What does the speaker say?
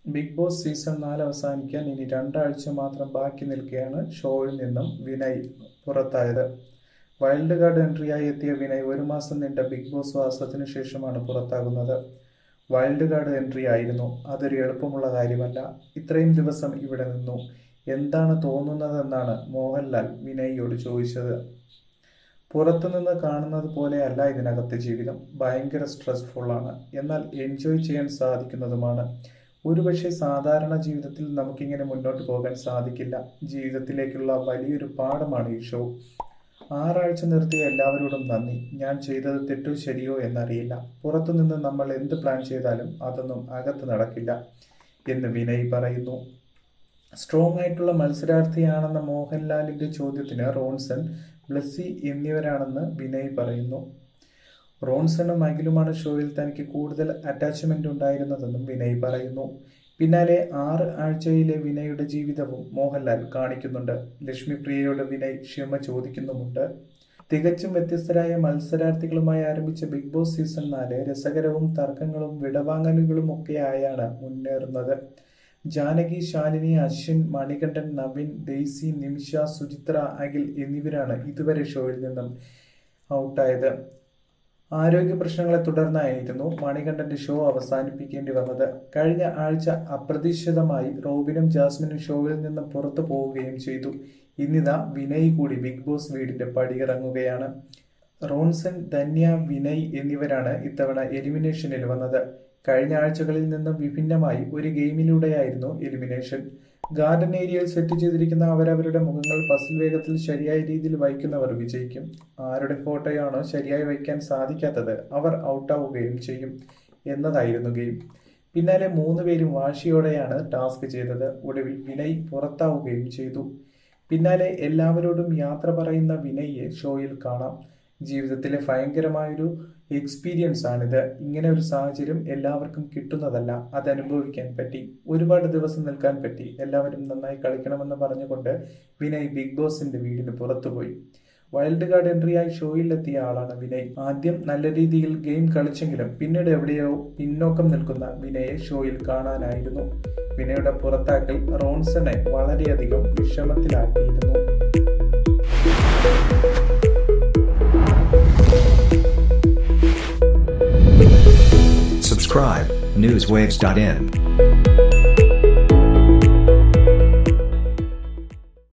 Bigg Boss season 4 അവസാനിക്കാൻ ഇനി 2 ആഴ്ച മാത്രം ബാക്കി നിൽക്കെയാണ് ഷോയിൽ നിന്നും വിനയ് പുറത്തായത്. വൈൽഡ് കാർഡ് എൻട്രിയായി എത്തിയ വിനയ് 1 മാസം നീണ്ട ബിഗ് ബോസ് വാസത്തിനു ശേഷമാണ് പുറത്താകുന്നത്. വൈൽഡ് കാർഡ് എൻട്രി ആയിരുന്നു. അതൊരു എളുപ്പമുള്ള കാര്യമല്ല. ഇത്രയും ദിവസം ഇവിടെ നിന്നു. എന്താണ് തോന്നുന്നതെന്നാണ് മോഹൻലാൽ വിനയോട് ചോദിച്ചത്. പുറത്തുനിന്ന് കാണുന്നത് പോലെയല്ല ഇതിനകത്തെ ജീവിതം. ഭയങ്കര സ്ട്രെസ്ഫുള്ളാണ്. എന്നാൽ എൻജോയ് ചെയ്യാൻ സാധിക്കുന്നതുമാണ്. ഒരുപക്ഷെ സാധാരണ ജീവിതത്തിൽ നമുക്കിങ്ങനെ മുന്നോട്ട് പോകാൻ സാധിക്കില്ല. ജീവിതത്തിലേക്കുള്ള വലിയൊരു പാഠമാണ് ഈ ഷോ. 6 ആഴ്ച നിർത്തിയ എല്ലാവരോടും നന്ദി. ഞാൻ ചെയ്തത് തെറ്റോ ശരിയോ എന്നറിയില്ല. പുറത്തുനിന്ന് നമ്മൾ എന്ത് പ്ലാൻ ചെയ്താലും അതൊന്നും അകത്ത് നടക്കില്ല എന്ന് വിനയ് പറയുന്നു. സ്ട്രോങ് ആയിട്ടുള്ള മത്സരാർത്ഥിയാണെന്ന മോഹൻലാലിന്റെ ചോദ്യത്തിന് റോൺസൺ, ബ്ലസ്സി എന്നിവരാണെന്ന് വിനയ് പറയുന്നു. റോൺസണും അഖിലുമാണ് ഷോയിൽ തനിക്ക് കൂടുതൽ അറ്റാച്ച്മെന്റ് ഉണ്ടായിരുന്നതെന്നും വിനയ് പറയുന്നു. പിന്നാലെ 6 ആഴ്ചയിലെ വിനയുടെ ജീവിതവും മോഹൻലാൽ കാണിക്കുന്നുണ്ട്. ലക്ഷ്മിപ്രിയയോട് വിനയ് ക്ഷമ ചോദിക്കുന്നുമുണ്ട്. തികച്ചും വ്യത്യസ്തരായ മത്സരാർത്ഥികളുമായി ആരംഭിച്ച ബിഗ് ബോസ് സീസൺ 4 രസകരവും തർക്കങ്ങളും വിടവാങ്ങലുകളും ഒക്കെയായാണ് മുന്നേറുന്നത്. ജാനകി, ശാലിനി, അശ്വിൻ, മണികണ്ഠൻ, നവീൻ, ഡെയ്സി, നിമിഷ, സുചിത്ര, അഖിൽ എന്നിവരാണ് ഇതുവരെ ഷോയിൽ നിന്നും ഔട്ടായത്. ആരോഗ്യ പ്രശ്നങ്ങളെ തുടർന്നായിരുന്നു മണികണ്ഠന്റെ ഷോ അവസാനിപ്പിക്കേണ്ടി വന്നത്. കഴിഞ്ഞ ആഴ്ച അപ്രതീക്ഷിതമായി റോബിനും ജാസ്മിനും ഷോയിൽ നിന്നും പുറത്തു പോവുകയും ചെയ്തു. ഇന്നിതാ വിനയ് കൂടി ബിഗ് ബോസ് വീടിന്റെ പടിയിറങ്ങുകയാണ്. റോൺസൺ, ധന്യ, വിനയ് എന്നിവരാണ് ഇത്തവണ എലിമിനേഷനിൽ വന്നത്. കഴിഞ്ഞ ആഴ്ചകളിൽ നിന്നും വിഭിന്നമായി ഒരു ഗെയിമിലൂടെയായിരുന്നു എലിമിനേഷൻ. ഗാർഡൻ ഏരിയയിൽ സെറ്റ് ചെയ്തിരിക്കുന്ന അവരവരുടെ മുഖങ്ങൾ പസിൽ വേഗത്തിൽ ശരിയായ രീതിയിൽ വയ്ക്കുന്നവർ വിജയിക്കും. ആരുടെ ഫോട്ടോയാണോ ശരിയായി വയ്ക്കാൻ സാധിക്കാത്തത് അവർ ഔട്ടാവുകയും ചെയ്യും എന്നതായിരുന്നു ഗെയിം. പിന്നാലെ 3 പേരും വാശിയോടെയാണ് ടാസ്ക് ചെയ്തത്. ഒടുവിൽ വിനയ് പുറത്താവുകയും ചെയ്തു. പിന്നാലെ എല്ലാവരോടും യാത്ര പറയുന്ന വിനയെ ഷോയിൽ കാണാം. ജീവിതത്തിലെ ഭയങ്കരമായൊരു എക്സ്പീരിയൻസ് ആണിത്. ഇങ്ങനെ ഒരു സാഹചര്യം എല്ലാവർക്കും കിട്ടുന്നതല്ല. അത് അനുഭവിക്കാൻ പറ്റി. ഒരുപാട് ദിവസം നിൽക്കാൻ പറ്റി. എല്ലാവരും നന്നായി കളിക്കണമെന്ന് പറഞ്ഞുകൊണ്ട് വിനയ് ബിഗ് ബോസിന്റെ വീടിന് പുറത്തുപോയി. വൈൽഡ് കാർഡ് എൻട്രിയായി ഷോയിലെത്തിയ ആളാണ് വിനയ്. ആദ്യം നല്ല രീതിയിൽ ഗെയിം കളിച്ചെങ്കിലും പിന്നീട് എവിടെയോ പിന്നോക്കം നിൽക്കുന്ന വിനയെ ഷോയിൽ കാണാനായിരുന്നു. വിനയുടെ പുറത്താക്കൽ റോൺസണെ വളരെയധികം വിഷമത്തിലാക്കിയിരുന്നു. Subscribe, newswaves.in.